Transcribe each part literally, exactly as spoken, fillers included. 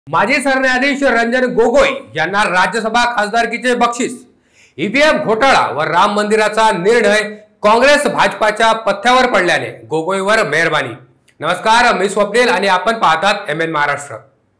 माजी सरन्यायाधीश रंजन गोगोई यांना राज्यसभा खासदारकीचे बक्षीस, ईव्हीएम घोटाळा व राम मंदिराचा निर्णय काँग्रेस भाजपाच्या पथ्यावर पडल्याने गोगोईवर मेहरबानी। नमस्कार, मी स्वप्नील आणि आपण पाहतात एम एन महाराष्ट्र।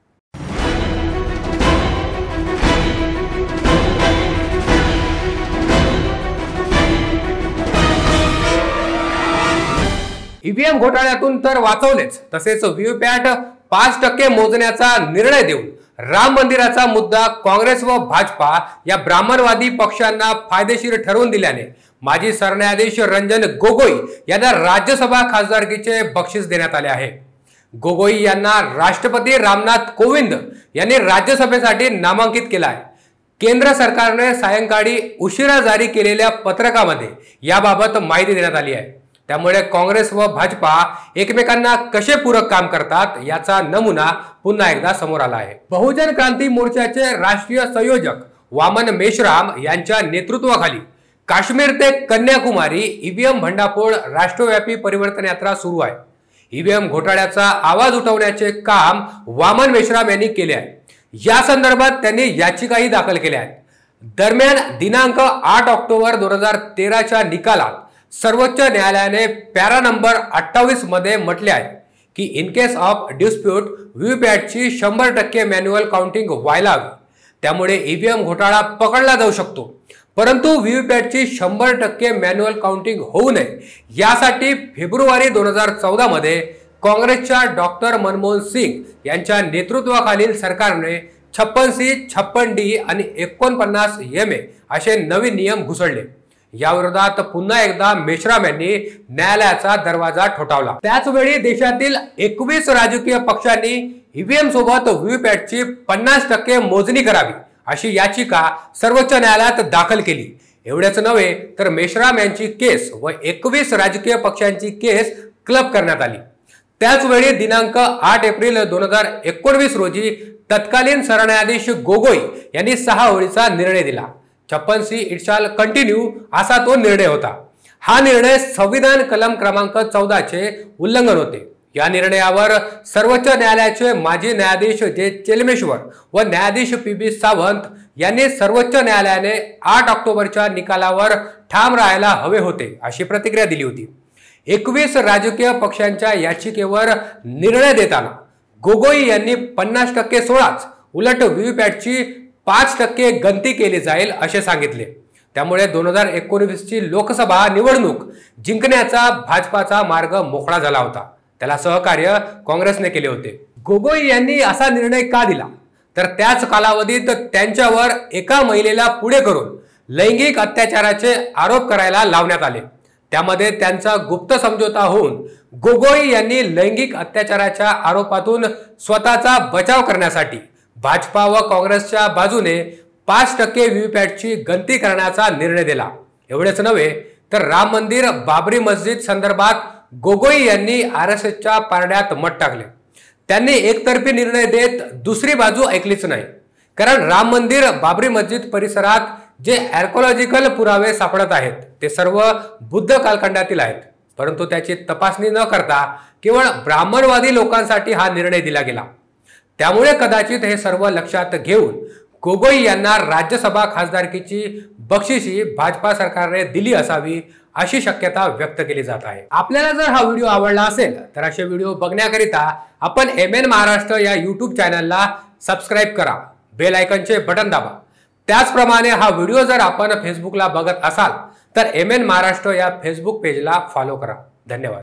ईव्हीएम घोटाळ्यातून तर वाचवलेच, तसेच व्हीव्हीपॅट पाच टक्के मोजण्याचा निर्णय देऊन राम मंदिराचा मुद्दा काँग्रेस व भाजपा या ब्राह्मणवादी पक्षांना फायदेशीर ठरवून दिल्याने माजी सरन्यायाधीश रंजन गोगोई यांना राज्यसभा खासदारकीचे बक्षीस देण्यात आले आहे। गोगोई यांना राष्ट्रपती रामनाथ कोविंद यांनी राज्यसभेसाठी नामांकित केला आहे। केंद्र सरकारने सायंकाळी उशिरा जारी केलेल्या पत्रकामध्ये याबाबत माहिती देण्यात आली आहे। त्यामुळे काँग्रेस व भाजपा एकमेकांना कसे पूरक काम करतात याचा नमुना पुन्हा एकदा समोर आला आहे। बहुजन क्रांती मोर्चाचे राष्ट्रीय संयोजक वामन मेश्राम यांच्या नेतृत्वाखाली काश्मीर ते कन्याकुमारी ईव्हीएम भंडाफोड राष्ट्रव्यापी परिवर्तन यात्रा सुरू आहे। ईव्हीएम घोटाळ्याचा आवाज उठवण्याचे काम वामन मेश्राम यांनी केले आहे। या संदर्भात त्यांनी याचिकाही दाखल केल्या आहेत। दरम्यान दिनांक आठ ऑक्टोबर दोन हजार तेराच्या निकालात सर्वोच्च न्यायालयाने पॅरा नंबर अठ्ठावीस मध्ये म्हटले आहे की इन केस ऑफ डिस्प्यूट व्हीव्हीपॅटची शंभर टक्के मॅन्युअल काउंटिंग व्हायला हवी, त्यामुळे ईव्हीएम घोटाळा पकडला जाऊ शकतो। परंतु व्हीव्हीपॅटची शंभर टक्के मॅन्युअल काउंटिंग होऊ नये यासाठी फेब्रुवारी दोन हजार चौदा मध्ये काँग्रेसच्या डॉक्टर मनमोहन सिंग यांच्या नेतृत्वाखालील सरकारने छप्पन सी छप्पन डी आणि एकोणपन्नास एम ए असे नवीन नियम घुसळले। याविरोधात पुन्हा एकदा मेश्राम यांनी न्यायालयाचा दरवाजा ठोठावला। त्याच वेळी देशातील एकवीस राजकीय पक्षांनी ईव्हीएम सोबत व्हीव्हीपॅटची पन्नास टक्के मोजणी करावी अशी याचिका सर्वोच्च न्यायालयात दाखल केली। एवढेच नव्हे तर मेश्राम यांची केस व एकवीस राजकीय पक्षांची केस क्लब करण्यात आली। त्याच वेळी दिनांक आठ एप्रिल दोन हजार एकोणवीस रोजी तत्कालीन सरन्यायाधीश गोगोई यांनी सहा ओळीचा निर्णय दिला। छप्पन सी इट शॅल कंटिन्यू असा तो निर्णय होता। हा निर्णय संविधान कलम क्रमांक चौदा चे उल्लंघन होते। या निर्णयावर सर्वोच्च न्यायालयाचे माजी न्यायाधीश जे चेलमेश्वर व न्यायाधीश पी बी सावंत यांनी सर्वोच्च न्यायालयाने आठ ऑक्टोबरच्या निकालावर ठाम राहायला हवे होते अशी प्रतिक्रिया दिली होती। एकवीस राजकीय पक्षांच्या याचिकेवर निर्णय देताना गोगोई यांनी पन्नास टक्के सोळाच उलट व्हीव्हीपॅटची पाच टक्के गणती केली जाईल असे सांगितले। त्यामुळे दोन हजार एकोणवीस ची लोकसभा निवडणूक जिंकण्याचा भाजपाचा मार्ग मोकळा झाला होता। त्याला सहकार्य काँग्रेसने केले होते। गोगोई यांनी असा निर्णय का दिला तर त्याच कालावधीत त्यांच्यावर एका महिलेला पुढे करून लैंगिक अत्याचाराचे आरोप करायला लावण्यात आले। त्यामध्ये त्यांचा गुप्त समझोता होऊन गोगोई यांनी लैंगिक अत्याचाराच्या आरोपातून स्वतःचा बचाव करण्यासाठी भाजपा व काँग्रेसच्या बाजूने पाच टक्के व्हीव्हीपॅटची गणती करण्याचा निर्णय दिला। एवढेच नव्हे तर राम मंदिर बाबरी मस्जिद संदर्भात गोगोई यांनी आर एस एसच्या पारड्यात मत टाकले। त्यांनी एकतर्फी निर्णय देत दुसरी बाजू ऐकलीच नाही, कारण राम मंदिर बाबरी मस्जिद परिसरात जे आर्किओलॉजिकल पुरावे सापडत आहेत ते सर्व बुद्ध कालखंडातील आहेत, परंतु त्याची तपासणी न करता केवळ ब्राह्मणवादी लोकांसाठी हा निर्णय दिला गेला। त्यामुळे कदाचित हे सर्व लक्षात घेऊन गोगोई यांना राज्यसभा खासदारकीची बक्षिसी भाजपा सरकारने दिली असावी अशी शक्यता व्यक्त केली जात आहे। आपल्याला जर हा व्हिडिओ आवडला असेल तर असे व्हिडिओ बघण्याकरिता आपण एम एन महाराष्ट्र या यूट्यूब चॅनलला सबस्क्राईब करा, बेल आयकॉनचे बटन दाबा। त्याचप्रमाणे हा व्हिडिओ जर आपण फेसबुकला बघत असाल तर एम एन महाराष्ट्र या फेसबुक पेजला फॉलो करा। धन्यवाद।